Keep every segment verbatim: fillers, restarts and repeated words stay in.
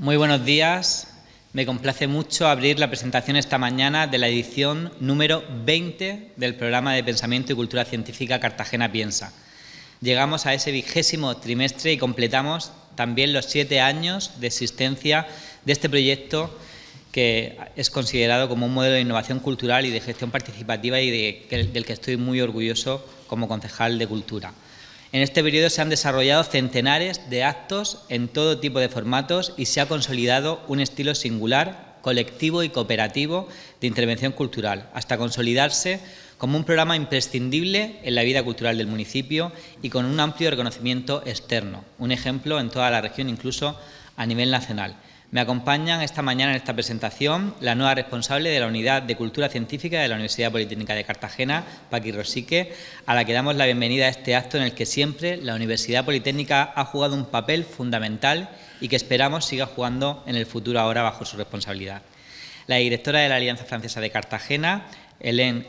Muy buenos días. Me complace mucho abrir la presentación esta mañana de la edición número veinte del programa de Pensamiento y Cultura Científica Cartagena Piensa. Llegamos a ese vigésimo trimestre y completamos también los siete años de existencia de este proyecto, que es considerado como un modelo de innovación cultural y de gestión participativa y de, del que estoy muy orgulloso como concejal de Cultura. En este periodo se han desarrollado centenares de actos en todo tipo de formatos y se ha consolidado un estilo singular, colectivo y cooperativo de intervención cultural, hasta consolidarse como un programa imprescindible en la vida cultural del municipio y con un amplio reconocimiento externo, un ejemplo en toda la región, incluso a nivel nacional. Me acompañan esta mañana en esta presentación la nueva responsable de la Unidad de Cultura Científica de la Universidad Politécnica de Cartagena, Paqui Rosique, a la que damos la bienvenida a este acto en el que siempre la Universidad Politécnica ha jugado un papel fundamental y que esperamos siga jugando en el futuro ahora bajo su responsabilidad. La directora de la Alianza Francesa de Cartagena, Hélène,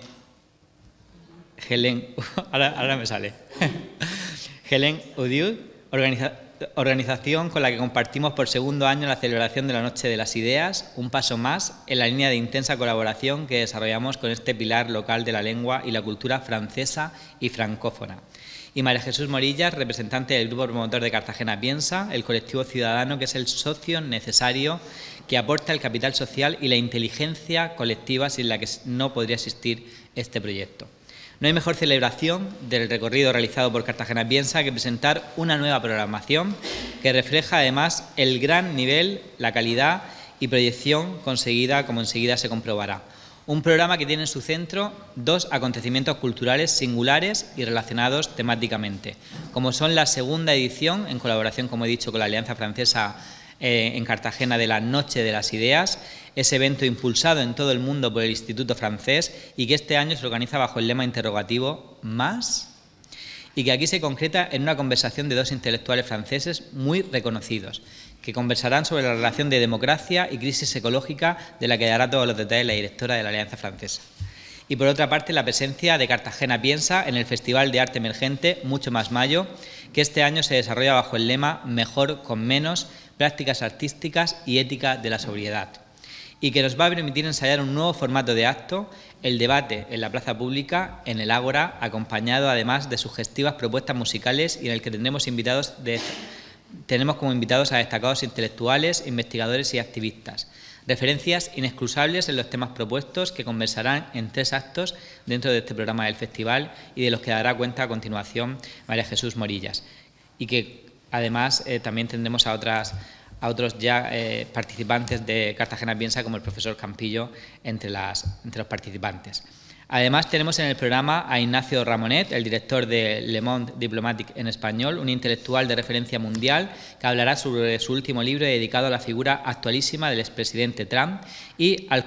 Hélène, ahora, ahora me sale, Hélène Audieu, organiza, organización con la que compartimos por segundo año la celebración de la Noche de las Ideas, un paso más en la línea de intensa colaboración que desarrollamos con este pilar local de la lengua y la cultura francesa y francófona. Y María Jesús Morillas, representante del Grupo Promotor de Cartagena Piensa, el colectivo ciudadano que es el socio necesario que aporta el capital social y la inteligencia colectiva sin la que no podría existir este proyecto. No hay mejor celebración del recorrido realizado por Cartagena Piensa que presentar una nueva programación que refleja además el gran nivel, la calidad y proyección conseguida, como enseguida se comprobará. Un programa que tiene en su centro dos acontecimientos culturales singulares y relacionados temáticamente, como son la segunda edición, en colaboración, como he dicho, con la Alianza Francesa eh, en Cartagena, de la Noche de las Ideas, ese evento impulsado en todo el mundo por el Instituto Francés y que este año se organiza bajo el lema interrogativo ¿más? Y que aquí se concreta en una conversación de dos intelectuales franceses muy reconocidos, que conversarán sobre la relación de democracia y crisis ecológica, de la que dará todos los detalles la directora de la Alianza Francesa. Y por otra parte, la presencia de Cartagena Piensa en el Festival de Arte Emergente Mucho Más Mayo, que este año se desarrolla bajo el lema Mejor con menos, prácticas artísticas y ética de la sobriedad, y que nos va a permitir ensayar un nuevo formato de acto, el debate en la plaza pública, en el Ágora, acompañado además de sugestivas propuestas musicales y en el que tendremos invitados de, tenemos como invitados a destacados intelectuales, investigadores y activistas. Referencias inexcusables en los temas propuestos que conversarán en tres actos dentro de este programa del festival y de los que dará cuenta a continuación María Jesús Morillas. Y que además eh, también tendremos a otras a otros ya eh, participantes de Cartagena Piensa, como el profesor Campillo, entre, las, entre los participantes. Además, tenemos en el programa a Ignacio Ramonet, el director de Le Monde Diplomatique en español, un intelectual de referencia mundial que hablará sobre su último libro dedicado a la figura actualísima del expresidente Trump y al,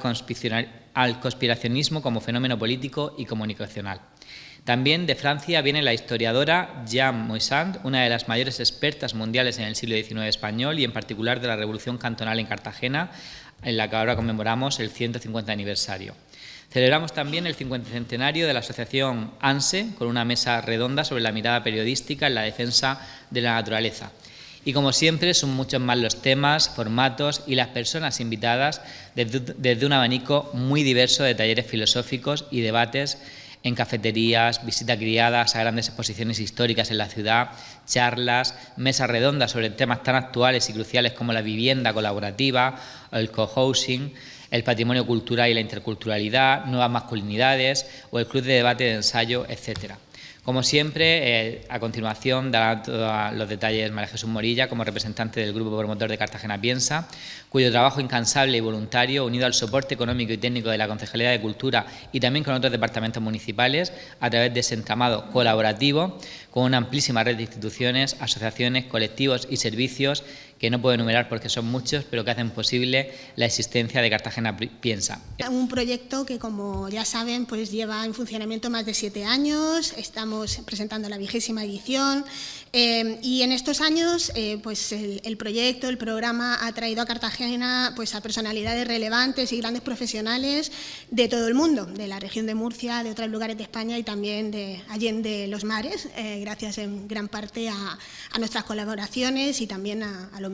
al conspiracionismo como fenómeno político y comunicacional. También de Francia viene la historiadora Jeanne Moisant, una de las mayores expertas mundiales en el siglo diecinueve español y en particular de la Revolución Cantonal en Cartagena, en la que ahora conmemoramos el ciento cincuenta aniversario. Celebramos también el cincuentenario de la asociación ANSE con una mesa redonda sobre la mirada periodística en la defensa de la naturaleza. Y como siempre son muchos más los temas, formatos y las personas invitadas desde, desde un abanico muy diverso de talleres filosóficos y debates en cafeterías, visitas guiadas a grandes exposiciones históricas en la ciudad, charlas, mesas redondas sobre temas tan actuales y cruciales como la vivienda colaborativa, el co-housing, el patrimonio cultural y la interculturalidad, nuevas masculinidades o el club de debate de ensayo, etcétera. Como siempre, eh, a continuación dará todos los detalles María Jesús Morilla, como representante del Grupo Promotor de Cartagena Piensa, cuyo trabajo incansable y voluntario, unido al soporte económico y técnico de la Concejalía de Cultura y también con otros departamentos municipales, a través de ese entramado colaborativo, con una amplísima red de instituciones, asociaciones, colectivos y servicios que no puedo enumerar porque son muchos, pero que hacen posible la existencia de Cartagena Piensa. Un proyecto que, como ya saben, pues lleva en funcionamiento más de siete años, estamos presentando la vigésima edición eh, y en estos años eh, pues el, el proyecto, el programa ha traído a Cartagena pues a personalidades relevantes y grandes profesionales de todo el mundo, de la región de Murcia, de otros lugares de España y también de Allende los Mares, eh, gracias en gran parte a, a nuestras colaboraciones y también a, a los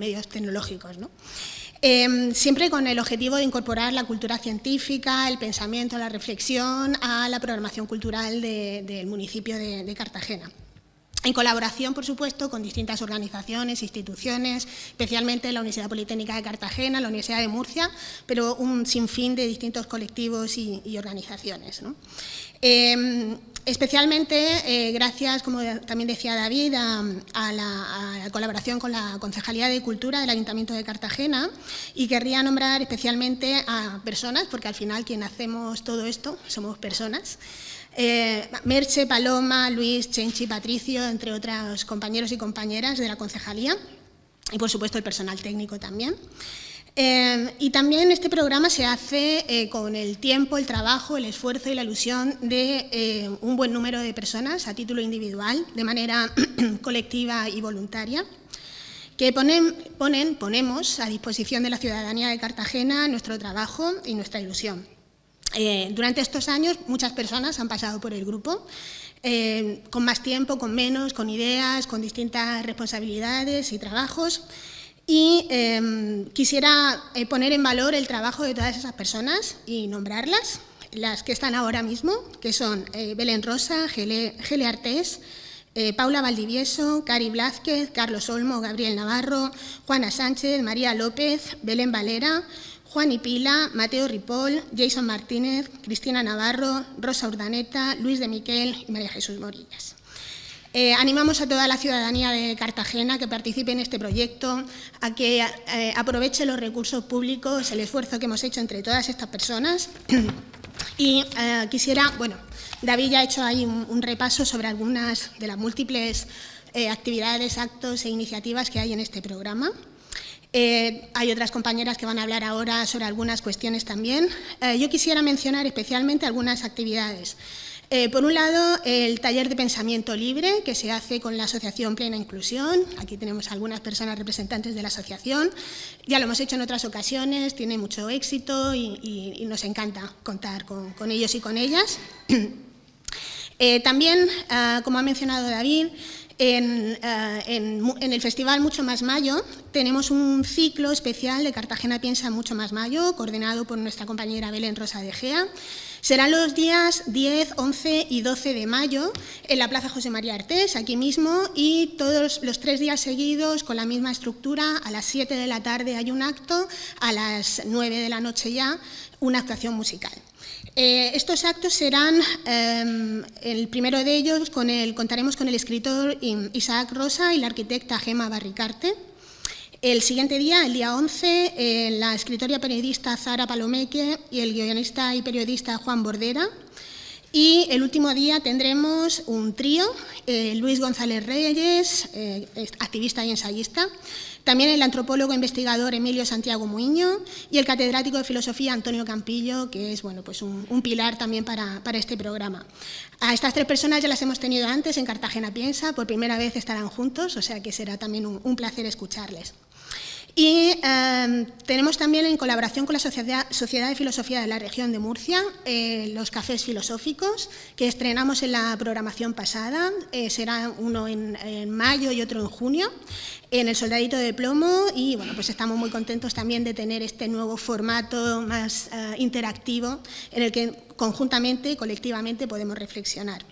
medios tecnológicos, ¿no? Eh, siempre con el objetivo de incorporar la cultura científica, el pensamiento, la reflexión a la programación cultural de, del municipio de, de Cartagena. En colaboración, por supuesto, con distintas organizaciones, instituciones, especialmente la Universidad Politécnica de Cartagena, la Universidad de Murcia, pero un sinfín de distintos colectivos y, y organizaciones, ¿no? Eh, especialmente eh, gracias, como también decía David, a, a, la, a la colaboración con la Concejalía de Cultura del Ayuntamiento de Cartagena, y querría nombrar especialmente a personas, porque al final quien hacemos todo esto somos personas. Eh, Merche, Paloma, Luis, Chenchi, Patricio, entre otros compañeros y compañeras de la concejalía, y por supuesto el personal técnico también. Eh, y también este programa se hace eh, con el tiempo, el trabajo, el esfuerzo y la ilusión de eh, un buen número de personas a título individual, de manera colectiva y voluntaria, que ponen, ponen, ponemos a disposición de la ciudadanía de Cartagena nuestro trabajo y nuestra ilusión. Eh, durante estos años muchas personas han pasado por el grupo, eh, con más tiempo, con menos, con ideas, con distintas responsabilidades y trabajos. Y eh, quisiera eh, poner en valor el trabajo de todas esas personas y nombrarlas, las que están ahora mismo, que son eh, Belén Rosa, Gele, Gele Artés, eh, Paula Valdivieso, Cari Blázquez, Carlos Olmo, Gabriel Navarro, Juana Sánchez, María López, Belén Valera, Juan y Pila, Mateo Ripoll, Jason Martínez, Cristina Navarro, Rosa Urdaneta, Luis de Miquel y María Jesús Morillas. Eh, animamos a toda la ciudadanía de Cartagena que participe en este proyecto, a que eh, aproveche los recursos públicos, el esfuerzo que hemos hecho entre todas estas personas. Y eh, quisiera, bueno, David ya ha hecho ahí un, un repaso sobre algunas de las múltiples eh, actividades, actos e iniciativas que hay en este programa. Eh, hay otras compañeras que van a hablar ahora sobre algunas cuestiones también. Eh, yo quisiera mencionar especialmente algunas actividades. Eh, por un lado, el taller de pensamiento libre que se hace con la Asociación Plena Inclusión. Aquí tenemos algunas personas representantes de la asociación. Ya lo hemos hecho en otras ocasiones, tiene mucho éxito y, y, y nos encanta contar con, con ellos y con ellas. eh, también, uh, como ha mencionado David, En, uh, en, en el Festival Mucho Más Mayo tenemos un ciclo especial de Cartagena Piensa Mucho Más Mayo, coordinado por nuestra compañera Belén Rosa de Gea. Serán los días diez, once y doce de mayo en la Plaza José María Artés, aquí mismo, y todos los tres días seguidos con la misma estructura. A las siete de la tarde hay un acto, a las nueve de la noche ya una actuación musical. Eh, estos actos serán, eh, el primero de ellos, con el, contaremos con el escritor Isaac Rosa y la arquitecta Gemma Barricarte. El siguiente día, el día once, eh, la escritora y periodista Zara Palomeque y el guionista y periodista Juan Bordera. Y el último día tendremos un trío, eh, Luis González Reyes, eh, activista y ensayista, también el antropólogo e investigador Emilio Santiago Muiño y el catedrático de filosofía Antonio Campillo, que es bueno, pues un, un pilar también para, para este programa. A estas tres personas ya las hemos tenido antes en Cartagena Piensa, por primera vez estarán juntos, o sea que será también un, un placer escucharles. Y eh, tenemos también, en colaboración con la Sociedad, Sociedad de Filosofía de la Región de Murcia, eh, los cafés filosóficos que estrenamos en la programación pasada. Eh, será uno en, en mayo y otro en junio, en el Soldadito de Plomo, y bueno, pues estamos muy contentos también de tener este nuevo formato más eh, interactivo en el que conjuntamente, colectivamente podemos reflexionar.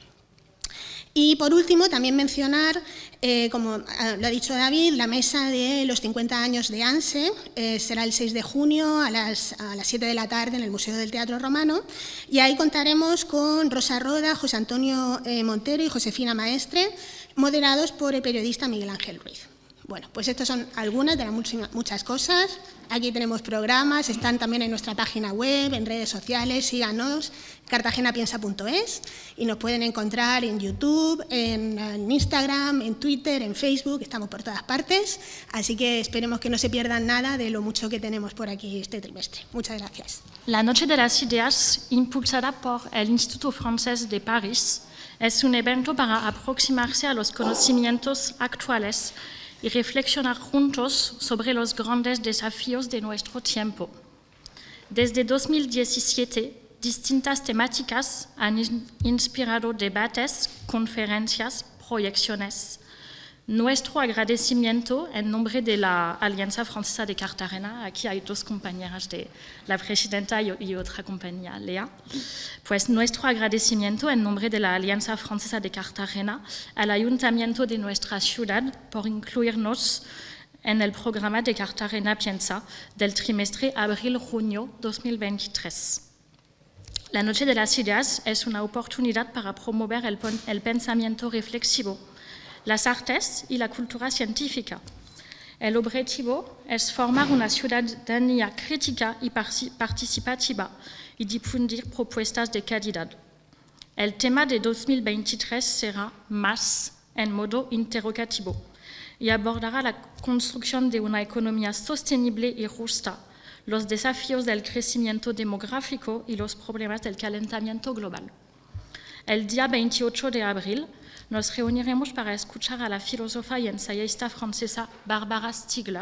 Y por último, también mencionar, eh, como lo ha dicho David, la mesa de los cincuenta años de ANSE, eh, será el seis de junio a las, a las siete de la tarde en el Museo del Teatro Romano, y ahí contaremos con Rosa Roda, José Antonio eh, Montero y Josefina Maestre, moderados por el periodista Miguel Ángel Ruiz. Bueno, pues estas son algunas de las muchas cosas. Aquí tenemos programas, están también en nuestra página web, en redes sociales, síganos, cartagena piensa punto es, y nos pueden encontrar en YouTube, en, en Instagram, en Twitter, en Facebook, estamos por todas partes, así que esperemos que no se pierdan nada de lo mucho que tenemos por aquí este trimestre. Muchas gracias. La Noche de las Ideas, impulsada por el Instituto Francés de París, es un evento para aproximarse a los conocimientos actuales y reflexionar juntos sobre los grandes desafíos de nuestro tiempo. Desde dos mil diecisiete, distintas temáticas han inspirado debates, conferencias, proyecciones. Nuestro agradecimiento en nombre de la Alianza Francesa de Cartagena, aquí hay dos compañeras de la presidenta y, y otra compañera, Lea, pues nuestro agradecimiento en nombre de la Alianza Francesa de Cartagena al Ayuntamiento de nuestra ciudad por incluirnos en el programa de Cartagena Piensa del trimestre abril-junio dos mil veintitrés. La Noche de las Ideas es una oportunidad para promover el, el pensamiento reflexivo, las artes y la cultura científica. El objetivo es formar una ciudadanía crítica y participativa y difundir propuestas de calidad. El tema de dos mil veintitrés será Más en modo interrogativo y abordará la construcción de una economía sostenible y justa, los desafíos del crecimiento demográfico y los problemas del calentamiento global. El día veintiocho de abril nos reuniremos para escuchar a la filósofa y ensayista francesa Barbara Stiegler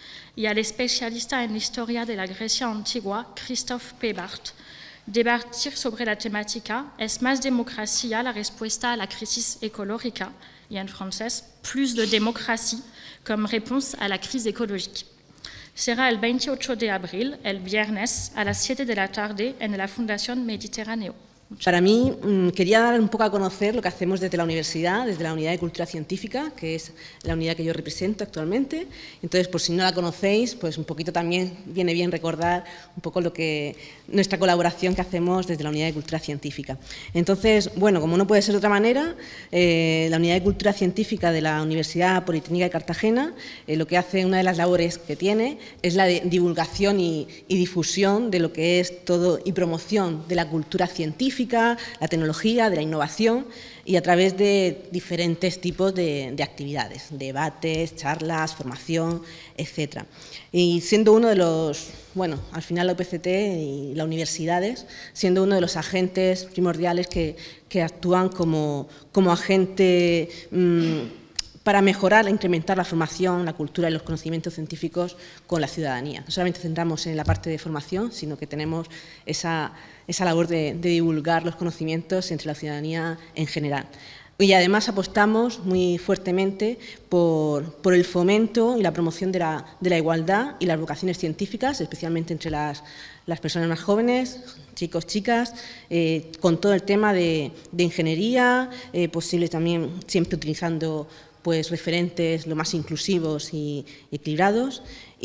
y al especialista en historia de la Grecia antigua Christophe Pebart, debatir sobre la temática ¿Es más democracia la respuesta a la crisis ecológica? Y en francés, plus de démocratie comme réponse à la crise écologique. Será el veintiocho de abril, el viernes, a las siete de la tarde en la Fundación Mediterráneo. Para mí, quería dar un poco a conocer lo que hacemos desde la universidad, desde la Unidad de Cultura Científica, que es la unidad que yo represento actualmente. Entonces, por si no la conocéis, pues un poquito también viene bien recordar un poco lo que nuestra colaboración que hacemos desde la Unidad de Cultura Científica. Entonces, bueno, como no puede ser de otra manera, eh, la Unidad de Cultura Científica de la Universidad Politécnica de Cartagena, eh, lo que hace, una de las labores que tiene, es la de divulgación y, y difusión de lo que es todo y promoción de la cultura científica, la tecnología, de la innovación y a través de diferentes tipos de, de actividades, debates, charlas, formación, etcétera. Y siendo uno de los, bueno, al final la U P C T y las universidades, siendo uno de los agentes primordiales que, que actúan como, como agente mmm, para mejorar e incrementar la formación, la cultura y los conocimientos científicos con la ciudadanía. No solamente centramos en la parte de formación, sino que tenemos esa, esa labor de, de divulgar los conocimientos entre la ciudadanía en general. Y además apostamos muy fuertemente por, por el fomento y la promoción de la, de la igualdad y las vocaciones científicas, especialmente entre las, las personas más jóvenes, chicos, chicas, eh, con todo el tema de, de ingeniería, eh, posible también siempre utilizando pues referentes lo más inclusivos y equilibrados.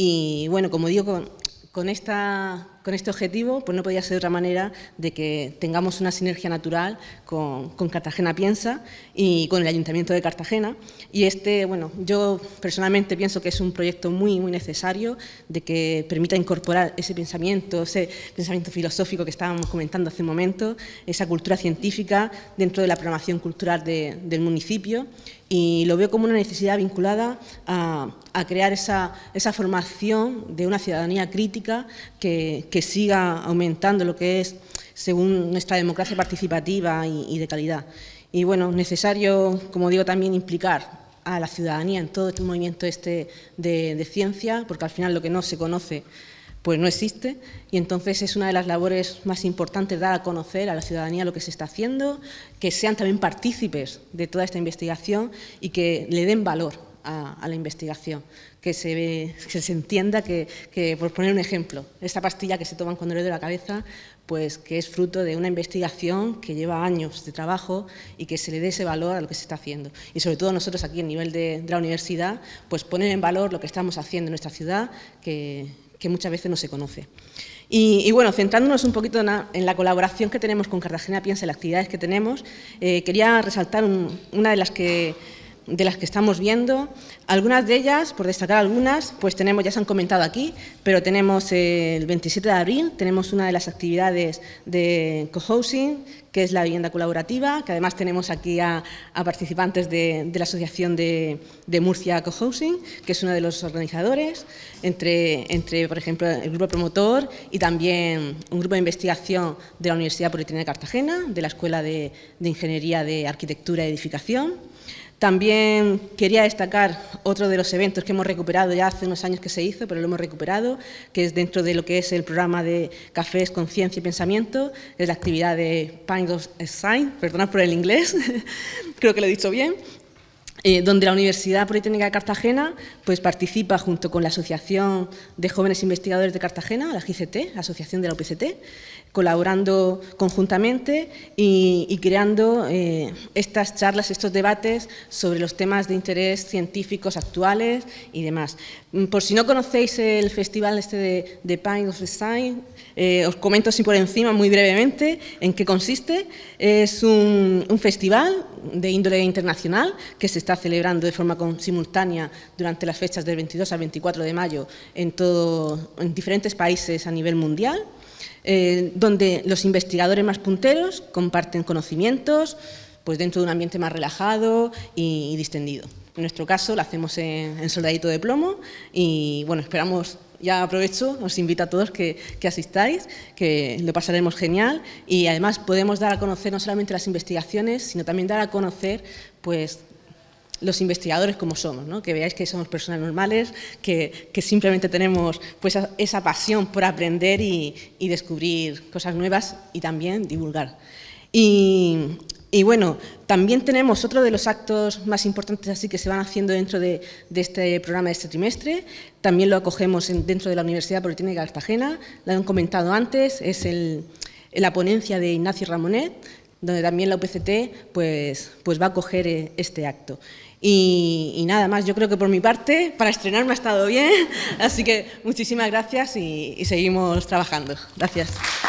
Y bueno, como digo, con, con, esta, con este objetivo, pues no podía ser de otra manera de que tengamos una sinergia natural con, con Cartagena Piensa y con el Ayuntamiento de Cartagena. Y este, bueno, yo personalmente pienso que es un proyecto muy, muy necesario, de que permita incorporar ese pensamiento, ese pensamiento filosófico que estábamos comentando hace un momento, esa cultura científica dentro de la programación cultural de, del municipio. Y lo veo como una necesidad vinculada a, a crear esa, esa formación de una ciudadanía crítica que, que siga aumentando lo que es, según nuestra democracia participativa y, y de calidad. Y bueno, necesario, como digo, también implicar a la ciudadanía en todo el movimiento este de, de ciencia, porque al final lo que no se conoce pues no existe, y entonces es una de las labores más importantes, dar a conocer a la ciudadanía lo que se está haciendo, que sean también partícipes de toda esta investigación y que le den valor a, a la investigación, que se, ve, que se entienda que, que, por poner un ejemplo, esta pastilla que se toman cuando le duele la cabeza, pues que es fruto de una investigación que lleva años de trabajo y que se le dé ese valor a lo que se está haciendo. Y sobre todo nosotros aquí a nivel de, de la universidad, pues poner en valor lo que estamos haciendo en nuestra ciudad, que que muchas veces no se conoce. Y, y bueno, centrándonos un poquito en la, en la colaboración que tenemos con Cartagena Piensa, en las actividades que tenemos, eh, quería resaltar un, una de las que de las que estamos viendo. Algunas de ellas, por destacar algunas, pues tenemos, ya se han comentado aquí, pero tenemos eh, el veintisiete de abril, tenemos una de las actividades de cohousing, que es la vivienda colaborativa, que además tenemos aquí a, a participantes de, de la Asociación de, de Murcia Cohousing, que es uno de los organizadores, entre, entre, por ejemplo, el grupo promotor y también un grupo de investigación de la Universidad Politécnica de Cartagena, de la Escuela de, de Ingeniería de Arquitectura y Edificación. También quería destacar otro de los eventos que hemos recuperado ya hace unos años que se hizo, pero lo hemos recuperado, que es dentro de lo que es el programa de Cafés con Ciencia y Pensamiento, que es la actividad de Pint of Science, perdonad por el inglés, creo que lo he dicho bien. Eh, donde la Universidad Politécnica de Cartagena pues, participa junto con la Asociación de Jóvenes Investigadores de Cartagena, la G I C T, la Asociación de la U P C T, colaborando conjuntamente y, y creando eh, estas charlas, estos debates sobre los temas de interés científicos actuales y demás. Por si no conocéis el festival este de, de Pine of Design, eh, os comento así por encima muy brevemente en qué consiste. Es un, un festival de índole internacional que se está celebrando de forma con, simultánea durante las fechas del veintidós al veinticuatro de mayo en, todo, en diferentes países a nivel mundial, eh, donde los investigadores más punteros comparten conocimientos pues, dentro de un ambiente más relajado y, y distendido. En nuestro caso lo hacemos en, en Soldadito de Plomo y bueno, esperamos, ya aprovecho, os invito a todos que, que asistáis, que lo pasaremos genial y además podemos dar a conocer no solamente las investigaciones, sino también dar a conocer pues, los investigadores como somos, ¿no? Que veáis que somos personas normales, que, que simplemente tenemos pues, esa pasión por aprender y, y descubrir cosas nuevas y también divulgar. Y, y bueno, también tenemos otro de los actos más importantes así que se van haciendo dentro de, de este programa de este trimestre. También lo acogemos en, dentro de la Universidad Politécnica de Cartagena, lo han comentado antes, es el, la ponencia de Ignacio Ramonet, donde también la U P C T pues, pues va a acoger este acto. Y, y nada más, yo creo que por mi parte, para estrenarme ha estado bien, así que muchísimas gracias y, y seguimos trabajando. Gracias.